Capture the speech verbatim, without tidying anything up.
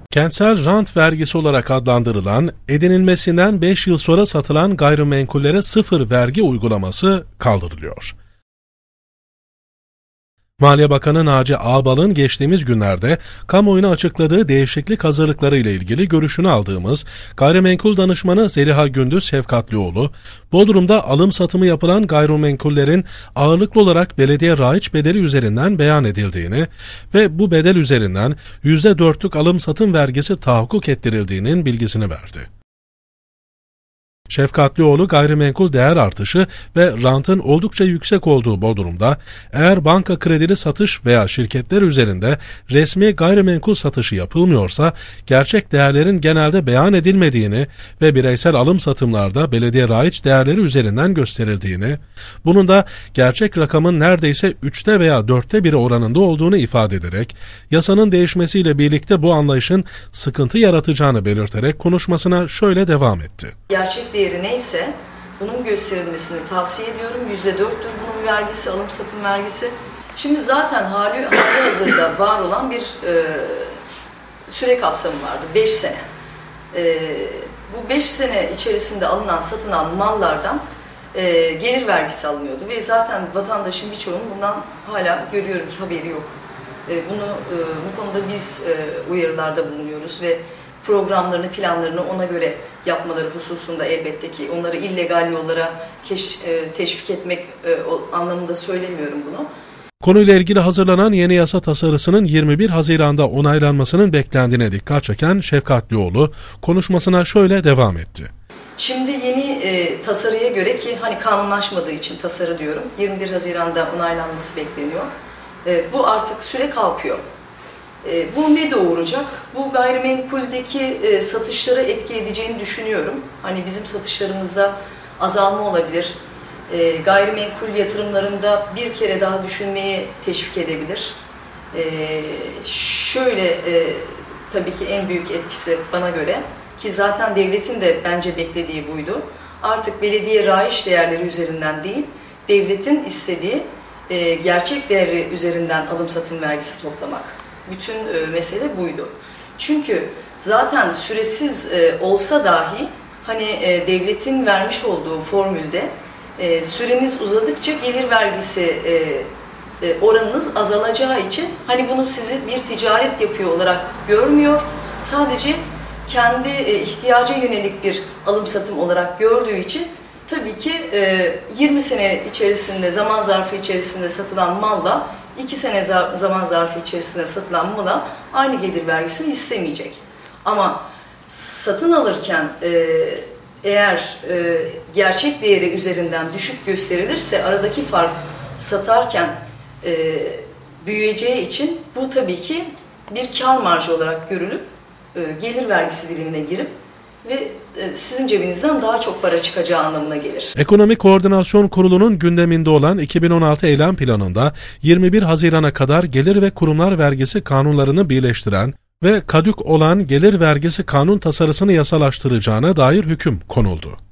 Kentsel rant vergisi olarak adlandırılan, edinilmesinden beş yıl sonra satılan gayrimenkullere sıfır vergi uygulaması kaldırılıyor. Maliye Bakanı Naci Ağbal'ın geçtiğimiz günlerde kamuoyuna açıkladığı değişiklik hazırlıkları ile ilgili görüşünü aldığımız gayrimenkul danışmanı Zeliha Gündüz Şefkatlioğlu, Bodrum'da alım satımı yapılan gayrimenkullerin ağırlıklı olarak belediye raiç bedeli üzerinden beyan edildiğini ve bu bedel üzerinden yüzde dörtlük alım satım vergisi tahakkuk ettirildiğinin bilgisini verdi. Şefkatlioğlu, gayrimenkul değer artışı ve rantın oldukça yüksek olduğu Bodrum'da, eğer banka kredili satış veya şirketler üzerinde resmi gayrimenkul satışı yapılmıyorsa, gerçek değerlerin genelde beyan edilmediğini ve bireysel alım satımlarda belediye raiç değerleri üzerinden gösterildiğini, bunun da gerçek rakamın neredeyse üçte veya dörtte biri oranında olduğunu ifade ederek, yasanın değişmesiyle birlikte bu anlayışın sıkıntı yaratacağını belirterek konuşmasına şöyle devam etti. Gerçek değeri neyse bunun gösterilmesini tavsiye ediyorum. yüzde dörttür bunun vergisi, alım satım vergisi. Şimdi zaten hali, hali hazırda var olan bir e, süre kapsamı vardı. beş sene. E, bu beş sene içerisinde alınan, satılan mallardan e, gelir vergisi alınıyordu. Ve zaten vatandaşın birçoğunun bundan hala görüyorum ki haberi yok. E, bunu e, bu konuda biz e, uyarılarda bulunuyoruz ve programlarını, planlarını ona göre yapmaları hususunda elbette ki onları illegal yollara keş, e, teşvik etmek e, anlamında söylemiyorum bunu. Konuyla ilgili hazırlanan yeni yasa tasarısının yirmi bir Haziran'da onaylanmasının beklendiğine dikkat çeken Şefkatlioğlu konuşmasına şöyle devam etti. Şimdi yeni e, tasarıya göre, ki hani kanunlaşmadığı için tasarı diyorum, yirmi bir Haziran'da onaylanması bekleniyor. E, bu artık süre kalkıyor. E, bu ne doğuracak? Bu gayrimenkuldeki e, satışlara etki edeceğini düşünüyorum. Hani bizim satışlarımızda azalma olabilir. E, gayrimenkul yatırımlarında bir kere daha düşünmeyi teşvik edebilir. E, şöyle e, tabii ki en büyük etkisi bana göre, ki zaten devletin de bence beklediği buydu. Artık belediye raiç değerleri üzerinden değil, devletin istediği e, gerçek değeri üzerinden alım satım vergisi toplamak. Bütün e, mesele buydu. Çünkü zaten süresiz e, olsa dahi hani e, devletin vermiş olduğu formülde e, süreniz uzadıkça gelir vergisi e, e, oranınız azalacağı için hani bunu sizi bir ticaret yapıyor olarak görmüyor. Sadece kendi e, ihtiyaca yönelik bir alım satım olarak gördüğü için tabii ki e, yirmi sene içerisinde, zaman zarfı içerisinde satılan malla iki sene zaman zarfı içerisinde satılan mala aynı gelir vergisini istemeyecek. Ama satın alırken e, eğer e, gerçek değeri üzerinden düşük gösterilirse aradaki fark satarken e, büyüyeceği için bu tabii ki bir kar marjı olarak görülüp e, gelir vergisi dilimine girip ve sizin cebinizden daha çok para çıkacağı anlamına gelir. Ekonomi Koordinasyon Kurulu'nun gündeminde olan iki bin on altı eylem planında yirmi bir Haziran'a kadar gelir ve kurumlar vergisi kanunlarını birleştiren ve kadük olan gelir vergisi kanun tasarısını yasalaştıracağına dair hüküm konuldu.